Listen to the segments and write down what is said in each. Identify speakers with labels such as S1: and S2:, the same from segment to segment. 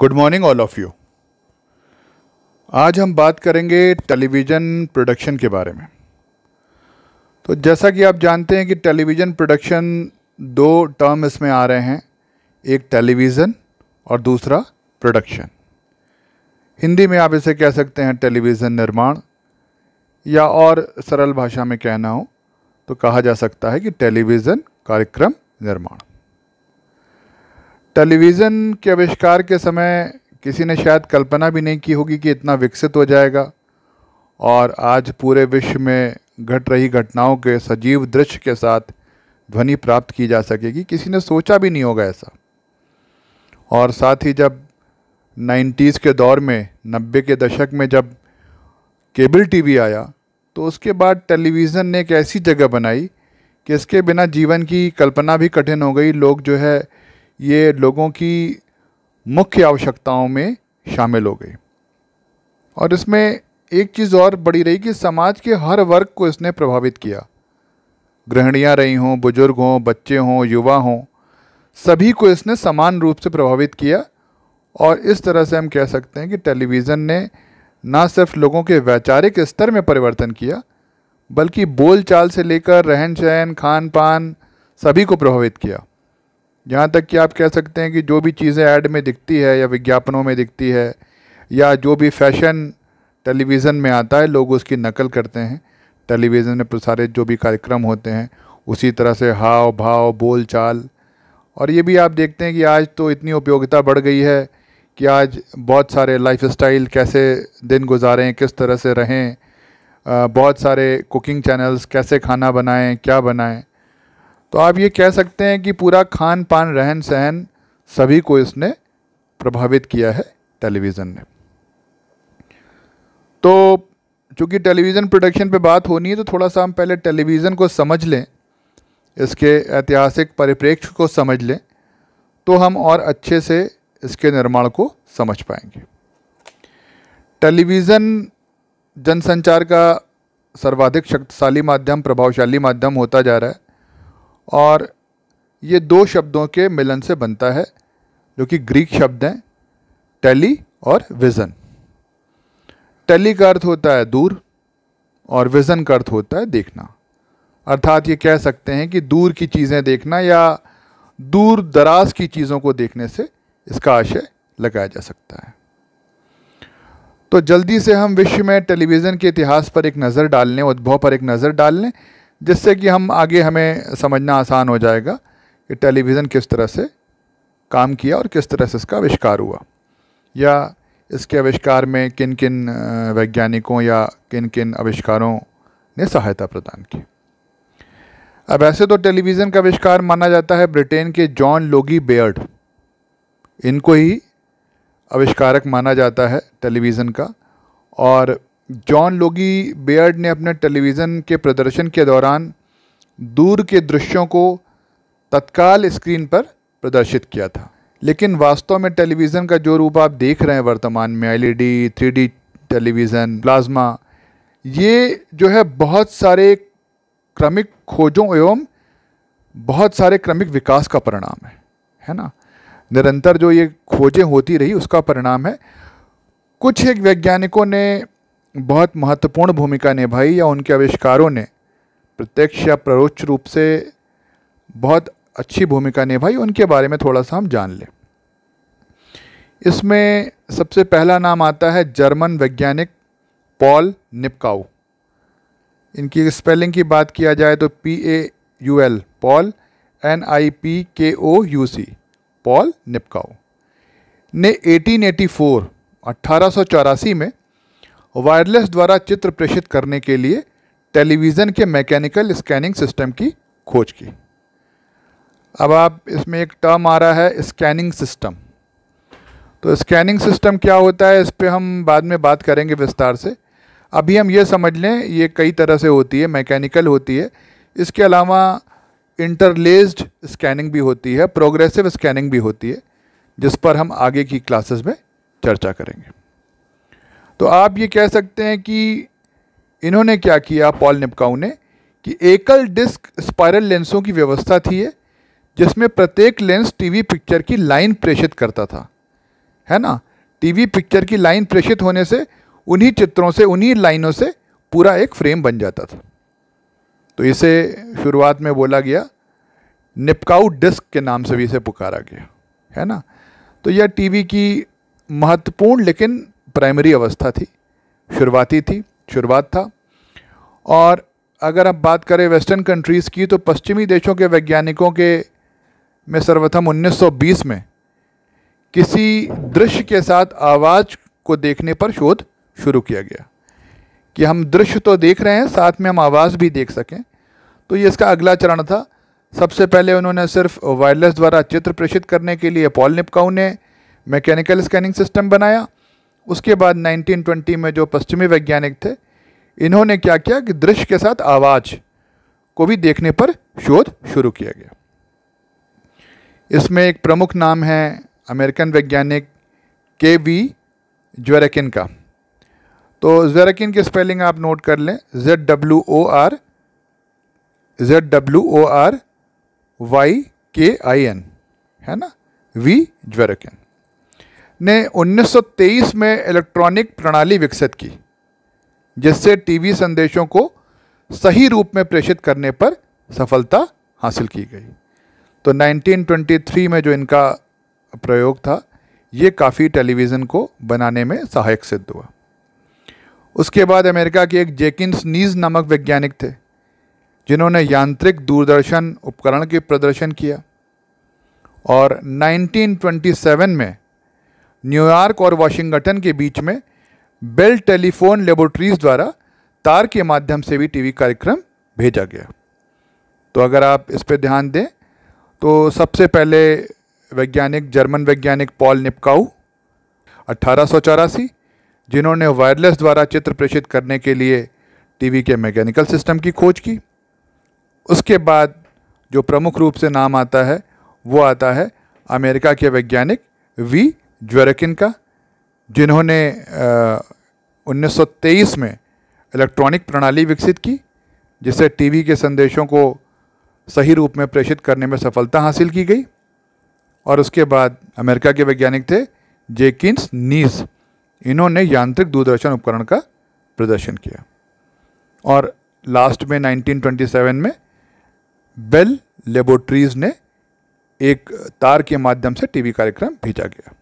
S1: Good morning all of you. आज हम बात करेंगे टेलीविज़न प्रोडक्शन के बारे में। तो जैसा कि आप जानते हैं कि टेलीविज़न प्रोडक्शन दो टर्म इसमें आ रहे हैं, एक टेलीविज़न और दूसरा प्रोडक्शन। हिंदी में आप इसे कह सकते हैं टेलीविज़न निर्माण, या और सरल भाषा में कहना हो तो कहा जा सकता है कि टेलीविज़न कार्यक्रम निर्माण। टेलीविज़न के आविष्कार के समय किसी ने शायद कल्पना भी नहीं की होगी कि इतना विकसित हो जाएगा और आज पूरे विश्व में घट रही घटनाओं के सजीव दृश्य के साथ ध्वनि प्राप्त की जा सकेगी। किसी ने सोचा भी नहीं होगा ऐसा। और साथ ही जब 90s के दौर में, 90 के दशक में जब केबल टीवी आया, तो उसके बाद टेलीविज़न ने एक ऐसी जगह बनाई कि इसके बिना जीवन की कल्पना भी कठिन हो गई। लोग जो है ये लोगों की मुख्य आवश्यकताओं में शामिल हो गई। और इसमें एक चीज़ और बड़ी रही कि समाज के हर वर्ग को इसने प्रभावित किया। गृहिणियाँ रही हों, बुजुर्ग हों, बच्चे हों, युवा हों, सभी को इसने समान रूप से प्रभावित किया। और इस तरह से हम कह सकते हैं कि टेलीविज़न ने ना सिर्फ लोगों के वैचारिक स्तर में परिवर्तन किया, बल्कि बोलचाल से लेकर रहन सहन, खान पान सभी को प्रभावित किया। यहाँ तक कि आप कह सकते हैं कि जो भी चीज़ें ऐड में दिखती है या विज्ञापनों में दिखती है या जो भी फैशन टेलीविज़न में आता है, लोग उसकी नकल करते हैं। टेलीविज़न में प्रसारित जो भी कार्यक्रम होते हैं उसी तरह से हाव भाव, बोल चाल। और ये भी आप देखते हैं कि आज तो इतनी उपयोगिता बढ़ गई है कि आज बहुत सारे लाइफस्टाइल कैसे दिन गुजारें, किस तरह से रहें, बहुत सारे कुकिंग चैनल्स कैसे खाना बनाएं, क्या बनाएं। तो आप ये कह सकते हैं कि पूरा खान पान, रहन सहन सभी को इसने प्रभावित किया है टेलीविज़न ने। तो चूँकि टेलीविज़न प्रोडक्शन पे बात होनी है तो थोड़ा सा हम पहले टेलीविज़न को समझ लें, इसके ऐतिहासिक परिप्रेक्ष्य को समझ लें, तो हम और अच्छे से इसके निर्माण को समझ पाएंगे। टेलीविज़न जनसंचार का सर्वाधिक शक्तिशाली माध्यम, प्रभावशाली माध्यम होता जा रहा है और ये दो शब्दों के मिलन से बनता है जो कि ग्रीक शब्द हैं, टेली और विज़न। टेली का अर्थ होता है दूर और विज़न का अर्थ होता है देखना। अर्थात ये कह सकते हैं कि दूर की चीज़ें देखना या दूर दराज की चीज़ों को देखने से इसका आशय लगाया जा सकता है। तो जल्दी से हम विश्व में टेलीविज़न के इतिहास पर एक नज़र डाल लें, उद्भव पर एक नज़र डाल लें, जिससे कि हम आगे हमें समझना आसान हो जाएगा कि टेलीविज़न किस तरह से काम किया और किस तरह से इसका आविष्कार हुआ, या इसके आविष्कार में किन किन वैज्ञानिकों या किन किन आविष्कारों ने सहायता प्रदान की। अब ऐसे तो टेलीविज़न का आविष्कार माना जाता है ब्रिटेन के जॉन लोगी बेयर्ड, इनको ही आविष्कारक माना जाता है टेलीविज़न का। और जॉन लोगी बेयर्ड ने अपने टेलीविज़न के प्रदर्शन के दौरान दूर के दृश्यों को तत्काल स्क्रीन पर प्रदर्शित किया था। लेकिन वास्तव में टेलीविज़न का जो रूप आप देख रहे हैं वर्तमान में, एलईडी, 3D टेलीविज़न, प्लाज्मा, ये जो है बहुत सारे क्रमिक खोजों एवं बहुत सारे क्रमिक विकास का परिणाम है ना। निरंतर जो ये खोजें होती रही उसका परिणाम है। कुछ एक वैज्ञानिकों ने बहुत महत्वपूर्ण भूमिका निभाई या उनके आविष्कारों ने प्रत्यक्ष या परोक्ष रूप से बहुत अच्छी भूमिका निभाई, उनके बारे में थोड़ा सा हम जान लें। इसमें सबसे पहला नाम आता है जर्मन वैज्ञानिक पॉल निपकाउ। इनकी स्पेलिंग की बात किया जाए तो PAUL, Paul, NIPKOUC, Paul Nipkow ने 1884 में वायरलेस द्वारा चित्र प्रेषित करने के लिए टेलीविज़न के मैकेनिकल स्कैनिंग सिस्टम की खोज की। अब आप इसमें एक टर्म आ रहा है स्कैनिंग सिस्टम। तो स्कैनिंग सिस्टम क्या होता है, इस पे हम बाद में बात करेंगे विस्तार से। अभी हम ये समझ लें ये कई तरह से होती है, मैकेनिकल होती है, इसके अलावा इंटरलेस्ड स्कैनिंग भी होती है, प्रोग्रेसिव स्कैनिंग भी होती है, जिस पर हम आगे की क्लासेस में चर्चा करेंगे। तो आप ये कह सकते हैं कि इन्होंने क्या किया, पॉल निपकाउ ने, कि एकल डिस्क स्पाइरल लेंसों की व्यवस्था थी जिसमें प्रत्येक लेंस टीवी पिक्चर की लाइन प्रेषित करता था, है ना, टीवी पिक्चर की लाइन प्रेषित होने से उन्हीं चित्रों से, उन्हीं लाइनों से पूरा एक फ्रेम बन जाता था। तो इसे शुरुआत में बोला गया निपकाऊ डिस्क के नाम से भी इसे पुकारा गया, है ना। तो यह टीवी की महत्वपूर्ण लेकिन प्राइमरी अवस्था थी, शुरुआत था। और अगर आप बात करें वेस्टर्न कंट्रीज़ की, तो पश्चिमी देशों के वैज्ञानिकों के में सर्वप्रथम 1920 में किसी दृश्य के साथ आवाज़ को देखने पर शोध शुरू किया गया कि हम दृश्य तो देख रहे हैं, साथ में हम आवाज़ भी देख सकें। तो ये इसका अगला चरण था। सबसे पहले उन्होंने सिर्फ वायरलेस द्वारा चित्र प्रेषित करने के लिए पॉल निपकाउ ने मैकेनिकल स्कैनिंग सिस्टम बनाया। उसके बाद 1920 में जो पश्चिमी वैज्ञानिक थे, इन्होंने क्या किया कि दृश्य के साथ आवाज़ को भी देखने पर शोध शुरू किया गया। इसमें एक प्रमुख नाम है अमेरिकन वैज्ञानिक के.वी. ज्वेरेकिन का। तो ज्वेरेकिन की स्पेलिंग आप नोट कर लें, ZWORYKIN, है ना, वी ज्वेरेकिन ने 1923 में इलेक्ट्रॉनिक प्रणाली विकसित की, जिससे टीवी संदेशों को सही रूप में प्रेषित करने पर सफलता हासिल की गई। तो 1923 में जो इनका प्रयोग था, ये काफ़ी टेलीविज़न को बनाने में सहायक सिद्ध हुआ। उसके बाद अमेरिका के एक जेकिन्स नीज नामक वैज्ञानिक थे, जिन्होंने यांत्रिक दूरदर्शन उपकरण के प्रदर्शन किया। और 1927 में न्यूयॉर्क और वाशिंगटन के बीच में बेल टेलीफोन लेबोरेटरीज द्वारा तार के माध्यम से भी टीवी कार्यक्रम भेजा गया। तो अगर आप इस पर ध्यान दें, तो सबसे पहले वैज्ञानिक, जर्मन वैज्ञानिक पॉल निपकाउ 1884, जिन्होंने वायरलेस द्वारा चित्र प्रेषित करने के लिए टीवी के मैकेनिकल सिस्टम की खोज की। उसके बाद जो प्रमुख रूप से नाम आता है, वो आता है अमेरिका के वैज्ञानिक वी ज्वेरेकिन का, जिन्होंने 1923 में इलेक्ट्रॉनिक प्रणाली विकसित की, जिससे टीवी के संदेशों को सही रूप में प्रेषित करने में सफलता हासिल की गई। और उसके बाद अमेरिका के वैज्ञानिक थे जेकिन्स नीज, इन्होंने यांत्रिक दूरदर्शन उपकरण का प्रदर्शन किया। और लास्ट में 1927 में बेल लेबोरेटरीज ने एक तार के माध्यम से टीवी कार्यक्रम भेजा गया।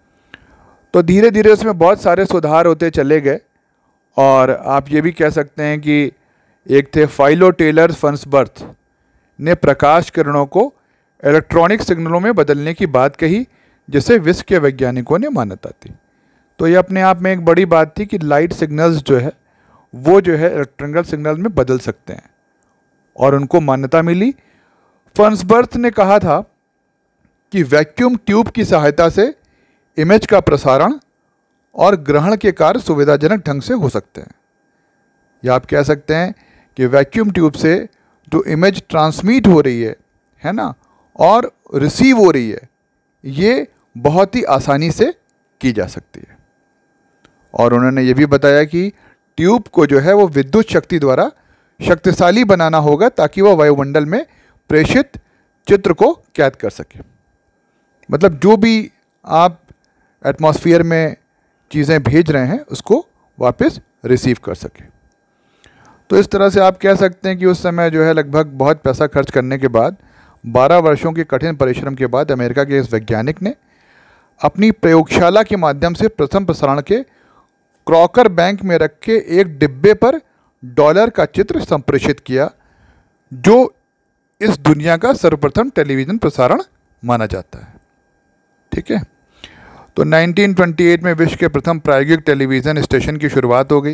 S1: तो धीरे धीरे उसमें बहुत सारे सुधार होते चले गए। और आप ये भी कह सकते हैं कि एक थे फाइलो टेलर फर्न्सबर्थ ने प्रकाश किरणों को इलेक्ट्रॉनिक सिग्नलों में बदलने की बात कही, जिसे विश्व के वैज्ञानिकों ने मान्यता दी। तो ये अपने आप में एक बड़ी बात थी कि लाइट सिग्नल्स जो है वो जो है इलेक्ट्रिकल सिग्नल में बदल सकते हैं, और उनको मान्यता मिली। फर्न्सबर्थ ने कहा था कि वैक्यूम ट्यूब की सहायता से इमेज का प्रसारण और ग्रहण के कार्य सुविधाजनक ढंग से हो सकते हैं। या आप कह सकते हैं कि वैक्यूम ट्यूब से जो इमेज ट्रांसमिट हो रही है ना, और रिसीव हो रही है, ये बहुत ही आसानी से की जा सकती है। और उन्होंने ये भी बताया कि ट्यूब को जो है वो विद्युत शक्ति द्वारा शक्तिशाली बनाना होगा, ताकि वह वायुमंडल में प्रेषित चित्र को कैद कर सके। मतलब जो भी आप एटमॉस्फेयर में चीज़ें भेज रहे हैं, उसको वापस रिसीव कर सके। तो इस तरह से आप कह सकते हैं कि उस समय जो है लगभग बहुत पैसा खर्च करने के बाद, 12 वर्षों के कठिन परिश्रम के बाद, अमेरिका के इस वैज्ञानिक ने अपनी प्रयोगशाला के माध्यम से प्रथम प्रसारण के क्रॉकर बैंक में रख के एक डिब्बे पर डॉलर का चित्र संप्रेषित किया, जो इस दुनिया का सर्वप्रथम टेलीविज़न प्रसारण माना जाता है। ठीक है। तो 1928 में विश्व के प्रथम प्रायोगिक टेलीविज़न स्टेशन की शुरुआत हो गई,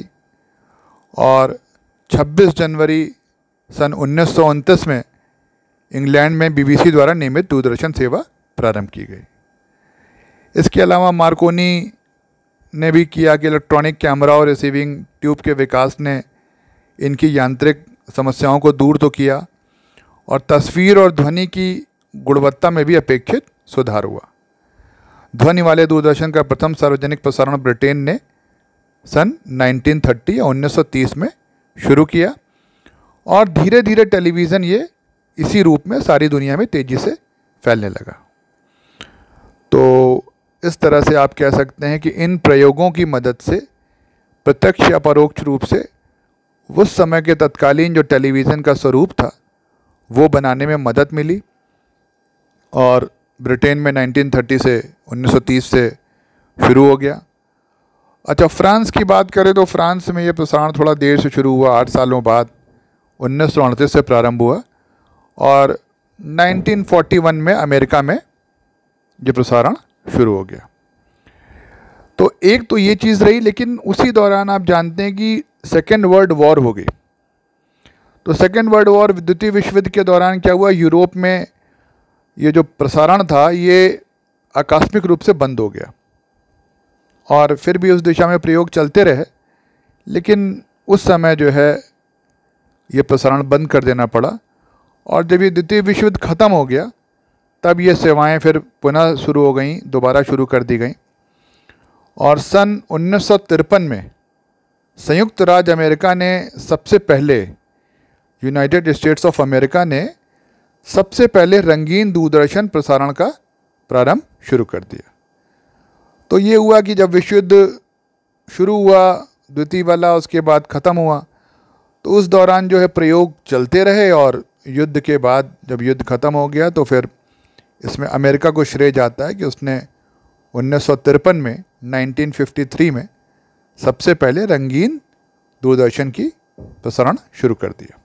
S1: और 26 जनवरी सन 1929 में इंग्लैंड में BBC द्वारा नियमित दूरदर्शन सेवा प्रारंभ की गई। इसके अलावा मार्कोनी ने भी किया कि इलेक्ट्रॉनिक कैमरा और रिसीविंग ट्यूब के विकास ने इनकी यांत्रिक समस्याओं को दूर तो किया, और तस्वीर और ध्वनि की गुणवत्ता में भी अपेक्षित सुधार हुआ। ध्वनि वाले दूरदर्शन का प्रथम सार्वजनिक प्रसारण ब्रिटेन ने सन 1930 या 1930 में शुरू किया, और धीरे धीरे टेलीविज़न ये इसी रूप में सारी दुनिया में तेज़ी से फैलने लगा। तो इस तरह से आप कह सकते हैं कि इन प्रयोगों की मदद से प्रत्यक्ष या परोक्ष रूप से उस समय के तत्कालीन जो टेलीविज़न का स्वरूप था वो बनाने में मदद मिली। और ब्रिटेन में 1930 से 1930 से शुरू हो गया। अच्छा, फ्रांस की बात करें तो फ्रांस में ये प्रसारण थोड़ा देर से शुरू हुआ, 8 सालों बाद 1938 से प्रारंभ हुआ और 1941 में अमेरिका में ये प्रसारण शुरू हो गया। तो एक तो ये चीज़ रही, लेकिन उसी दौरान आप जानते हैं कि सेकेंड वर्ल्ड वॉर हो गई। तो सेकेंड वर्ल्ड वॉर, द्वितीय विश्व युद्ध के दौरान क्या हुआ, यूरोप में ये जो प्रसारण था ये आकस्मिक रूप से बंद हो गया और फिर भी उस दिशा में प्रयोग चलते रहे, लेकिन उस समय जो है ये प्रसारण बंद कर देना पड़ा। और जब ये द्वितीय विश्व युद्ध ख़त्म हो गया तब ये सेवाएं फिर पुनः शुरू हो गई, दोबारा शुरू कर दी गई। और सन 1953 में संयुक्त राज्य अमेरिका ने सबसे पहले, यूनाइटेड स्टेट्स ऑफ अमेरिका ने सबसे पहले रंगीन दूरदर्शन प्रसारण का प्रारंभ शुरू कर दिया। तो ये हुआ कि जब विश्व युद्ध शुरू हुआ, द्वितीय वाला, उसके बाद ख़त्म हुआ, तो उस दौरान जो है प्रयोग चलते रहे और युद्ध के बाद जब युद्ध ख़त्म हो गया तो फिर इसमें अमेरिका को श्रेय जाता है कि उसने 1953 में 1953 में सबसे पहले रंगीन दूरदर्शन की प्रसारण शुरू कर दिया।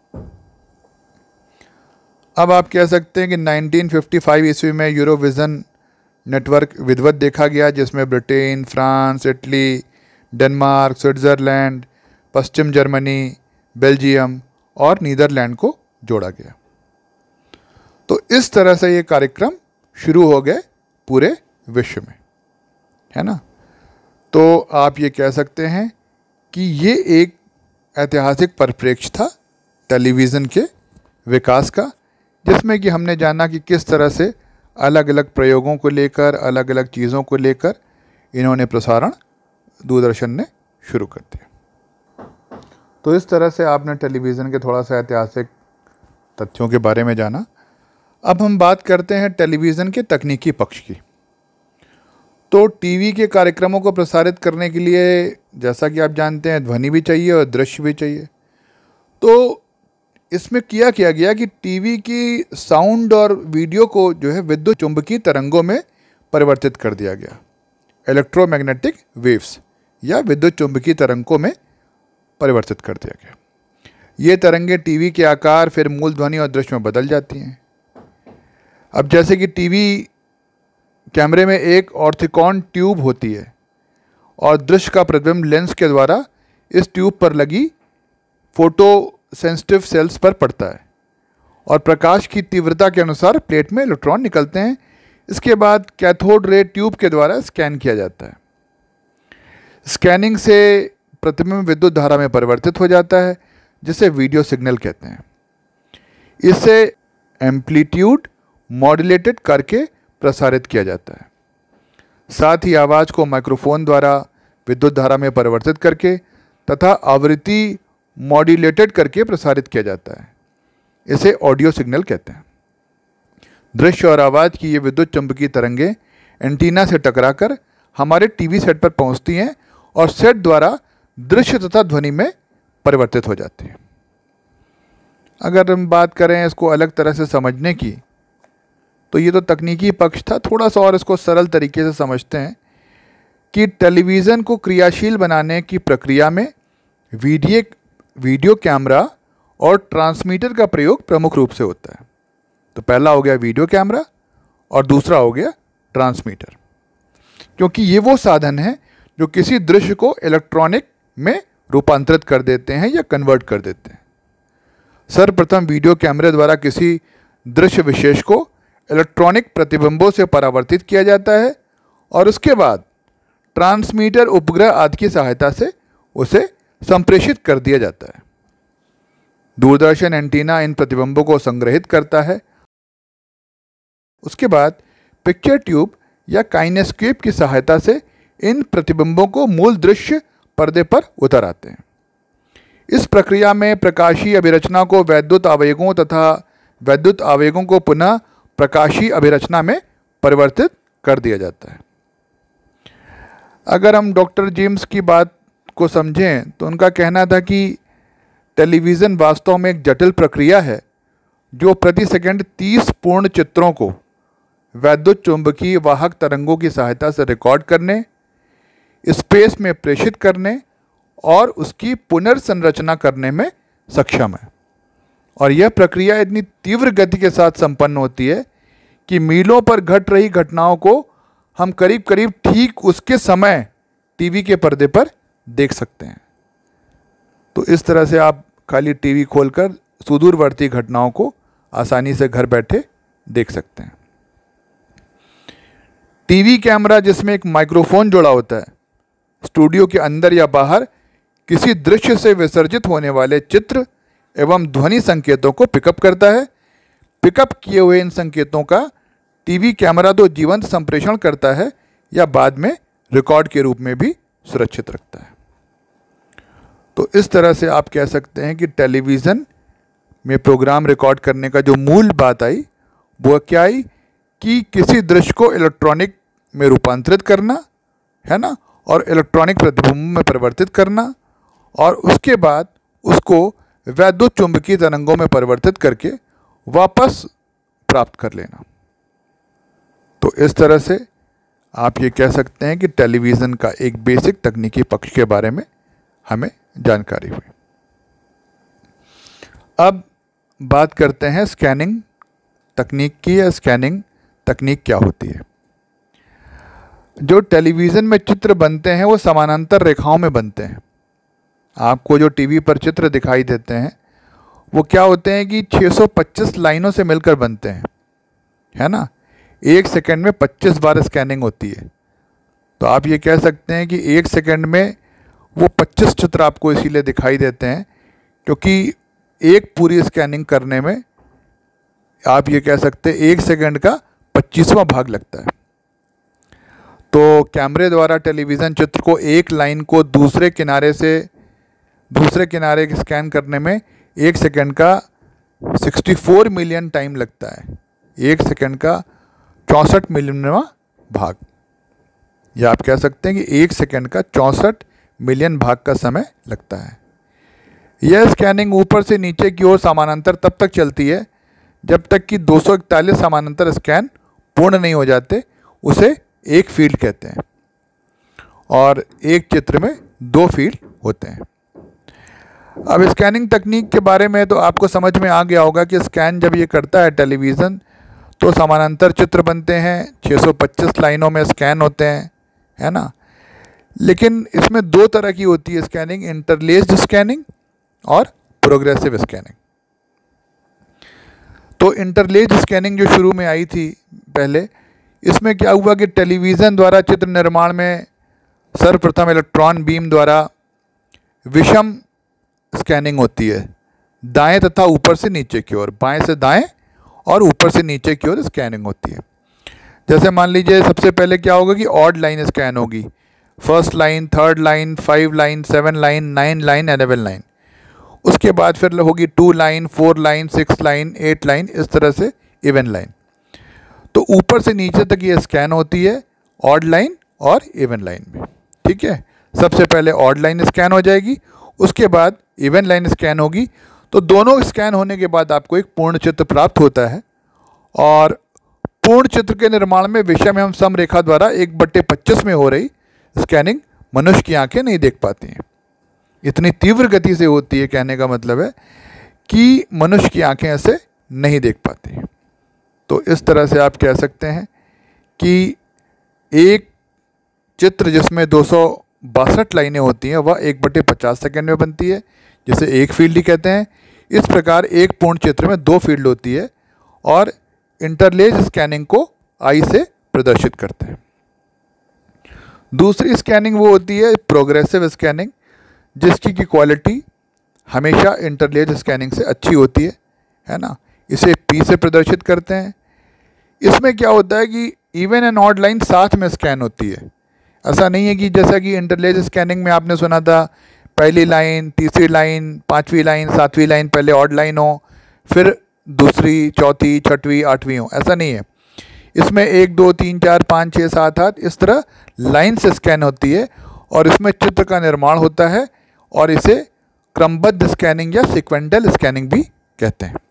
S1: अब आप कह सकते हैं कि 1955 ईस्वी में यूरोविज़न नेटवर्क विधिवत देखा गया, जिसमें Britain, France, Italy, Denmark, Switzerland, पश्चिम जर्मनी, बेल्जियम और नीदरलैंड को जोड़ा गया। तो इस तरह से ये कार्यक्रम शुरू हो गए पूरे विश्व में, है ना। तो आप ये कह सकते हैं कि ये एक ऐतिहासिक परिप्रेक्ष्य था टेलीविज़न के विकास का, जिसमें कि हमने जाना कि किस तरह से अलग अलग प्रयोगों को लेकर, अलग अलग चीज़ों को लेकर इन्होंने प्रसारण दूरदर्शन ने शुरू कर दिया। तो इस तरह से आपने टेलीविज़न के थोड़ा सा ऐतिहासिक तथ्यों के बारे में जाना। अब हम बात करते हैं टेलीविज़न के तकनीकी पक्ष की। तो टीवी के कार्यक्रमों को प्रसारित करने के लिए, जैसा कि आप जानते हैं, ध्वनि भी चाहिए और दृश्य भी चाहिए। तो इसमें किया गया कि टीवी की साउंड और वीडियो को जो है विद्युत चुंबकीय तरंगों में परिवर्तित कर दिया गया, इलेक्ट्रोमैग्नेटिक वेव्स या विद्युत चुंबकीय तरंगों में परिवर्तित कर दिया गया। ये तरंगे टीवी के आकार, फिर मूल ध्वनि और दृश्य में बदल जाती हैं। अब जैसे कि टीवी कैमरे में एक ऑर्थोकॉन ट्यूब होती है और दृश्य का प्रतिबिंब लेंस के द्वारा इस ट्यूब पर लगी फोटो सेंसिटिव सेल्स पर पड़ता है और प्रकाश की तीव्रता के अनुसार प्लेट में इलेक्ट्रॉन निकलते हैं। इसके बाद कैथोड रे ट्यूब के द्वारा स्कैन किया जाता है। स्कैनिंग से प्रतिबिंब विद्युत धारा में परिवर्तित हो जाता है, जिसे वीडियो सिग्नल कहते हैं। इसे एम्पलीट्यूड मॉड्यूलेटेड करके प्रसारित किया जाता है। साथ ही आवाज़ को माइक्रोफोन द्वारा विद्युत धारा में परिवर्तित करके तथा आवृत्ति मॉड्यूलेटेड करके प्रसारित किया जाता है। इसे ऑडियो सिग्नल कहते हैं। दृश्य और आवाज़ की ये विद्युत चुंबकीय तरंगें एंटीना से टकराकर हमारे टीवी सेट पर पहुंचती हैं और सेट द्वारा दृश्य तथा ध्वनि में परिवर्तित हो जाती हैं। अगर हम बात करें इसको अलग तरह से समझने की, तो ये तो तकनीकी पक्ष था। थोड़ा सा और इसको सरल तरीके से समझते हैं कि टेलीविज़न को क्रियाशील बनाने की प्रक्रिया में वीडियो कैमरा और ट्रांसमीटर का प्रयोग प्रमुख रूप से होता है। तो पहला हो गया वीडियो कैमरा और दूसरा हो गया ट्रांसमीटर, क्योंकि ये वो साधन है जो किसी दृश्य को इलेक्ट्रॉनिक में रूपांतरित कर देते हैं या कन्वर्ट कर देते हैं। सर्वप्रथम वीडियो कैमरे द्वारा किसी दृश्य विशेष को इलेक्ट्रॉनिक प्रतिबिंबों से परावर्तित किया जाता है और उसके बाद ट्रांसमीटर उपग्रह आदि की सहायता से उसे संप्रेषित कर दिया जाता है। दूरदर्शन एंटीना इन प्रतिबिंबों को संग्रहित करता है। उसके बाद पिक्चर ट्यूब या काइनेस्केप की सहायता से इन प्रतिबिंबों को मूल दृश्य पर्दे पर उतर आते हैं। इस प्रक्रिया में प्रकाशीय अभिरचना को वैद्युत आवेगों तथा वैद्युत आवेगों को पुनः प्रकाशीय अभिरचना में परिवर्तित कर दिया जाता है। अगर हम डॉक्टर जेम्स की बात को समझें तो उनका कहना था कि टेलीविज़न वास्तव में एक जटिल प्रक्रिया है जो प्रति सेकंड 30 पूर्ण चित्रों को वैद्युत चुंबकीय वाहक तरंगों की सहायता से रिकॉर्ड करने, स्पेस में प्रेषित करने और उसकी पुनर्संरचना करने में सक्षम है। और यह प्रक्रिया इतनी तीव्र गति के साथ संपन्न होती है कि मीलों पर घट रही घटनाओं को हम करीब करीब ठीक उसके समय टीवी के पर्दे पर देख सकते हैं। तो इस तरह से आप खाली टीवी खोलकर सुदूरवर्ती घटनाओं को आसानी से घर बैठे देख सकते हैं। टीवी कैमरा जिसमें एक माइक्रोफोन जुड़ा होता है, स्टूडियो के अंदर या बाहर किसी दृश्य से विसर्जित होने वाले चित्र एवं ध्वनि संकेतों को पिकअप करता है। पिकअप किए हुए इन संकेतों का टीवी कैमरा तो जीवंत संप्रेषण करता है या बाद में रिकॉर्ड के रूप में भी सुरक्षित रखता है। तो इस तरह से आप कह सकते हैं कि टेलीविज़न में प्रोग्राम रिकॉर्ड करने का जो मूल बात आई वो क्या आई कि किसी दृश्य को इलेक्ट्रॉनिक में रूपांतरित करना है ना, और इलेक्ट्रॉनिक प्रतिबिंब में परिवर्तित करना, और उसके बाद उसको वैद्युत चुंबकीय तरंगों में परिवर्तित करके वापस प्राप्त कर लेना। तो इस तरह से आप ये कह सकते हैं कि टेलीविज़न का एक बेसिक तकनीकी पक्ष के बारे में हमें जानकारी हुई। अब बात करते हैं स्कैनिंग तकनीक की, या स्कैनिंग तकनीक क्या होती है। जो टेलीविज़न में चित्र बनते हैं वो समानांतर रेखाओं में बनते हैं। आपको जो टीवी पर चित्र दिखाई देते हैं वो क्या होते हैं कि 625 लाइनों से मिलकर बनते हैं, है ना। एक सेकंड में 25 बार स्कैनिंग होती है। तो आप ये कह सकते हैं कि एक सेकंड में वो 25 चित्र आपको इसीलिए दिखाई देते हैं क्योंकि एक पूरी स्कैनिंग करने में आप ये कह सकते हैं एक सेकंड का 25वां भाग लगता है। तो कैमरे द्वारा टेलीविज़न चित्र को एक लाइन को दूसरे किनारे से दूसरे किनारे स्कैन करने में एक सेकंड का 64 मिलियन टाइम लगता है। एक सेकंड का 64 मिलियनवां भाग, या आप कह सकते हैं कि एक सेकंड का 64 मिलियन भाग का समय लगता है। यह स्कैनिंग ऊपर से नीचे की ओर समानांतर तब तक चलती है जब तक कि 241 समानांतर स्कैन पूर्ण नहीं हो जाते। उसे एक फील्ड कहते हैं, और एक चित्र में 2 फील्ड होते हैं। अब स्कैनिंग तकनीक के बारे में तो आपको समझ में आ गया होगा कि स्कैन जब ये करता है टेलीविज़न तो समानांतर चित्र बनते हैं, 625 लाइनों में स्कैन होते हैं, है ना। लेकिन इसमें 2 तरह की होती है स्कैनिंग, इंटरलेस्ड स्कैनिंग और प्रोग्रेसिव स्कैनिंग। तो इंटरलेस्ड स्कैनिंग जो शुरू में आई थी पहले, इसमें क्या हुआ कि टेलीविज़न द्वारा चित्र निर्माण में सर्वप्रथम इलेक्ट्रॉन बीम द्वारा विषम स्कैनिंग होती है, दाएं तथा ऊपर से नीचे की ओर, बाएं से दाएं और ऊपर से नीचे की ओर स्कैनिंग होती है। जैसे मान लीजिए सबसे पहले क्या होगा कि ऑड लाइन स्कैन होगी, first line, third line, 5 line, 7 line, 9 line, 11 line. उसके बाद फिर होगी 2 लाइन, 4 लाइन, 6 लाइन, 8 लाइन, इस तरह से इवन लाइन। तो ऊपर से नीचे तक ये स्कैन होती है ऑड लाइन और इवन लाइन में, ठीक है। सबसे पहले ऑड लाइन स्कैन हो जाएगी, उसके बाद इवन लाइन स्कैन होगी। तो दोनों स्कैन होने के बाद आपको एक पूर्ण चित्र प्राप्त होता है। और पूर्ण चित्र के निर्माण में विषम एवं समरेखा द्वारा 1/25 में हो रही स्कैनिंग मनुष्य की आंखें नहीं देख पाती हैं। इतनी तीव्र गति से होती है, कहने का मतलब है कि मनुष्य की आंखें ऐसे नहीं देख पाती हैं। तो इस तरह से आप कह सकते हैं कि एक चित्र जिसमें 262 लाइनें होती हैं वह 1/50 सेकंड में बनती है, जिसे एक फील्ड ही कहते हैं। इस प्रकार एक पूर्ण चित्र में 2 फील्ड होती है और इंटरलेस्ड स्कैनिंग को आई से प्रदर्शित करते हैं। दूसरी स्कैनिंग वो होती है प्रोग्रेसिव स्कैनिंग, जिसकी की क्वालिटी हमेशा इंटरलेस्ड स्कैनिंग से अच्छी होती है ना। इसे P से प्रदर्शित करते हैं। इसमें क्या होता है कि इवन एंड ऑड लाइन साथ में स्कैन होती है। ऐसा नहीं है कि जैसा कि इंटरलेस्ड स्कैनिंग में आपने सुना था पहली लाइन, तीसरी लाइन, 5वीं लाइन, 7वीं लाइन पहले ऑड लाइन हो, फिर दूसरी, चौथी, 6वीं, 8वीं हो। ऐसा नहीं है। इसमें 1 2 3 4 5 6 7 8 इस तरह लाइन से स्कैन होती है और इसमें चित्र का निर्माण होता है और इसे क्रमबद्ध स्कैनिंग या सिक्वेंटल स्कैनिंग भी कहते हैं।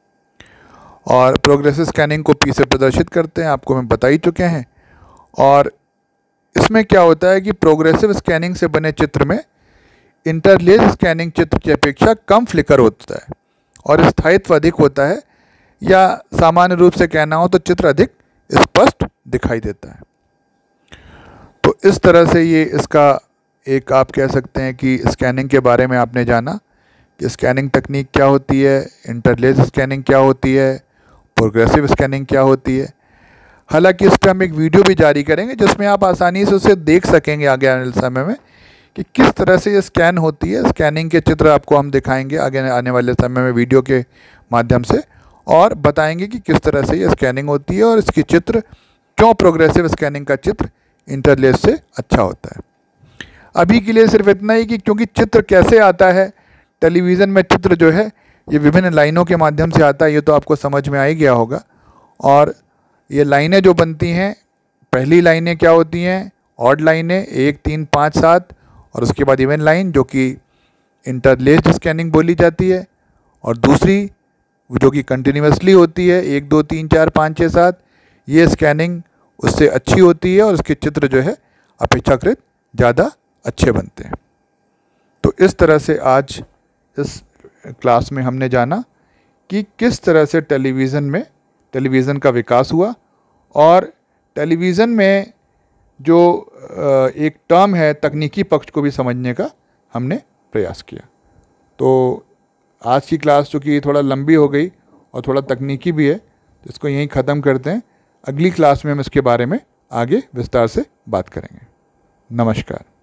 S1: और प्रोग्रेसिव स्कैनिंग को पी से प्रदर्शित करते हैं, आपको मैं बता ही चुके हैं। और इसमें क्या होता है कि प्रोग्रेसिव स्कैनिंग से बने चित्र में इंटरलेस स्कैनिंग चित्र की अपेक्षा कम फ्लिकर होता है और स्थायित्व अधिक होता है, या सामान्य रूप से कहना हो तो चित्र अधिक स्पष्ट दिखाई देता है। तो इस तरह से ये इसका एक आप कह सकते हैं कि स्कैनिंग के बारे में आपने जाना कि स्कैनिंग तकनीक क्या होती है, इंटरलेस स्कैनिंग क्या होती है, प्रोग्रेसिव स्कैनिंग क्या होती है। हालांकि इस पर हम एक वीडियो भी जारी करेंगे जिसमें आप आसानी से उसे देख सकेंगे आगे आने वाले समय में कि किस तरह से ये स्कैन होती है। स्कैनिंग के चित्र आपको हम दिखाएंगे आगे आने वाले समय में वीडियो के माध्यम से, और बताएंगे कि किस तरह से ये स्कैनिंग होती है और इसकी चित्र क्यों प्रोग्रेसिव स्कैनिंग का चित्र इंटरलेस से अच्छा होता है। अभी के लिए सिर्फ इतना ही कि क्योंकि चित्र कैसे आता है, टेलीविज़न में चित्र जो है ये विभिन्न लाइनों के माध्यम से आता है, ये तो आपको समझ में आ ही गया होगा। और ये लाइनें जो बनती हैं, पहली लाइनें क्या होती हैं, ऑड लाइनें 1 3 5 7, और उसके बाद इवन लाइन जो कि इंटरलेस्ड स्कैनिंग बोली जाती है, और दूसरी जो कि कंटिन्यूसली होती है 1 2 3 4 5 6 7, ये स्कैनिंग उससे अच्छी होती है और उसके चित्र जो है अपेक्षाकृत ज़्यादा अच्छे बनते हैं। तो इस तरह से आज इस क्लास में हमने जाना कि किस तरह से टेलीविज़न का विकास हुआ, और टेलीविज़न में जो एक टर्म है तकनीकी पक्ष को भी समझने का हमने प्रयास किया। तो आज की क्लास चूँकि थोड़ा लंबी हो गई और थोड़ा तकनीकी भी है, तो इसको यहीं ख़त्म करते हैं। अगली क्लास में हम इसके बारे में आगे विस्तार से बात करेंगे। नमस्कार।